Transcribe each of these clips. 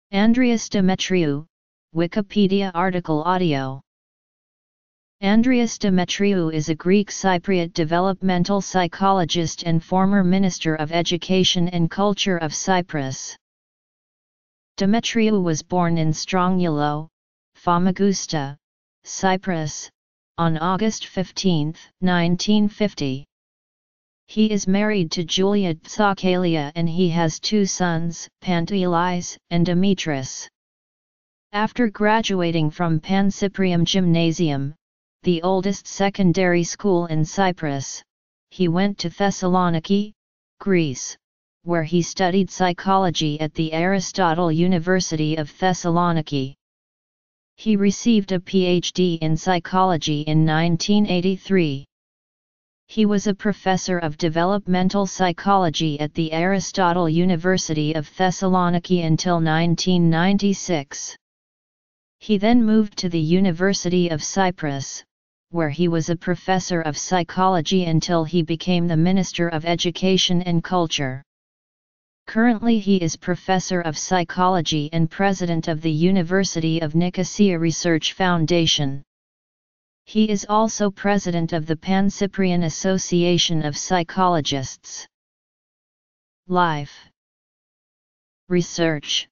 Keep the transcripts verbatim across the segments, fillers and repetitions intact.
Andreas Demetriou, Wikipedia article audio. Andreas Demetriou is a Greek Cypriot developmental psychologist and former Minister of Education and Culture of Cyprus. Demetriou was born in Strongylou, Famagusta, Cyprus, on August fifteenth, nineteen fifty. He is married to Julia Tsakalia and he has two sons, Pantelis and Dimitris. After graduating from Pancyprium Gymnasium, the oldest secondary school in Cyprus, he went to Thessaloniki, Greece, where he studied psychology at the Aristotle University of Thessaloniki. He received a P H D in psychology in nineteen eighty-three. He was a professor of developmental psychology at the Aristotle University of Thessaloniki until nineteen ninety-six. He then moved to the University of Cyprus, where he was a professor of psychology until he became the Minister of Education and Culture. Currently he is Professor of Psychology and President of the University of Nicosia Research Foundation. He is also President of the Pan-Cyprian Association of Psychologists. Life. Research.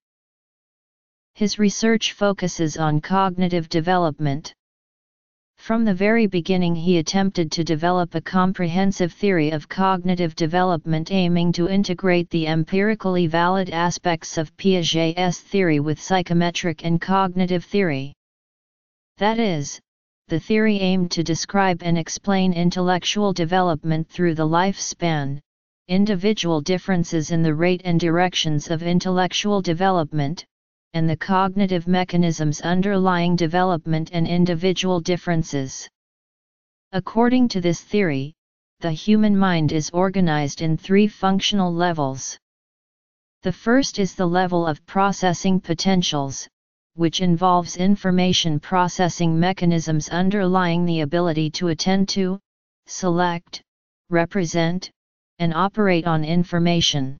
His research focuses on cognitive development. From the very beginning he attempted to develop a comprehensive theory of cognitive development aiming to integrate the empirically valid aspects of Piaget's theory with psychometric and cognitive theory. That is, the theory aimed to describe and explain intellectual development through the lifespan, individual differences in the rate and directions of intellectual development, and the cognitive mechanisms underlying development and individual differences. According to this theory, the human mind is organized in three functional levels. The first is the level of processing potentials, which involves information processing mechanisms underlying the ability to attend to, select, represent, and operate on information.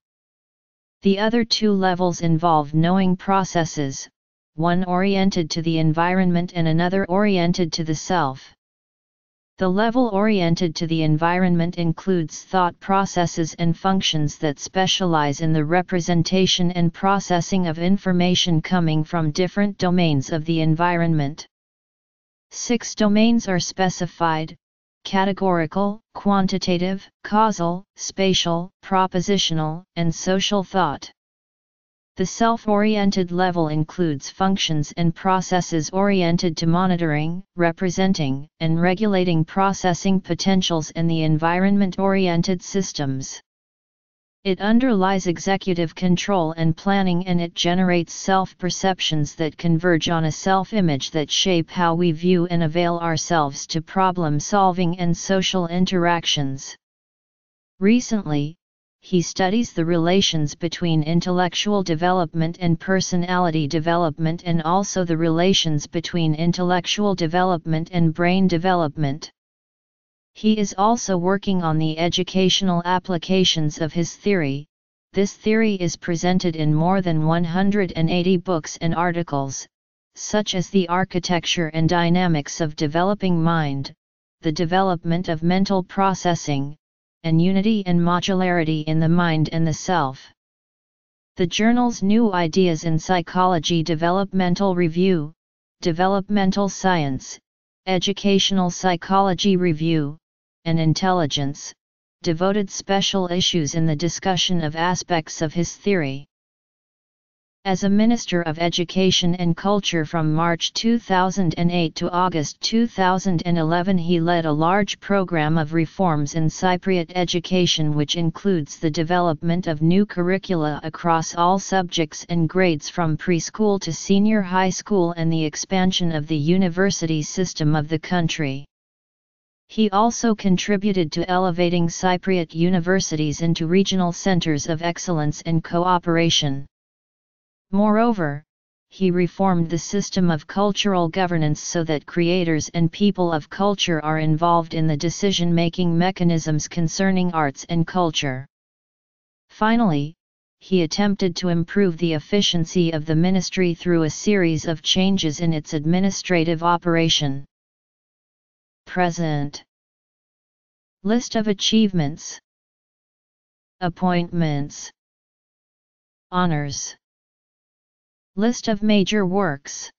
The other two levels involve knowing processes, one oriented to the environment and another oriented to the self. The level oriented to the environment includes thought processes and functions that specialize in the representation and processing of information coming from different domains of the environment. Six domains are specified: categorical, quantitative, causal, spatial, propositional, and social thought. The self-oriented level includes functions and processes oriented to monitoring, representing, and regulating processing potentials and the environment-oriented systems. It underlies executive control and planning, and it generates self-perceptions that converge on a self-image that shape how we view and avail ourselves to problem-solving and social interactions. Recently, he studies the relations between intellectual development and personality development, and also the relations between intellectual development and brain development. He is also working on the educational applications of his theory. This theory is presented in more than one hundred eighty books and articles, such as The Architecture and Dynamics of Developing Mind, The Development of Mental Processing, and Unity and Modularity in the Mind and the Self. The journals New Ideas in Psychology, Developmental Review, Developmental Science, Educational Psychology Review, and Intelligence, devoted special issues in the discussion of aspects of his theory. As a Minister of Education and Culture from March two thousand eight to August two thousand eleven, he led a large program of reforms in Cypriot education, which includes the development of new curricula across all subjects and grades from preschool to senior high school, and the expansion of the university system of the country. He also contributed to elevating Cypriot universities into regional centers of excellence and cooperation. Moreover, he reformed the system of cultural governance so that creators and people of culture are involved in the decision-making mechanisms concerning arts and culture. Finally, he attempted to improve the efficiency of the ministry through a series of changes in its administrative operation. Present list of achievements, appointments, honors, list of major works.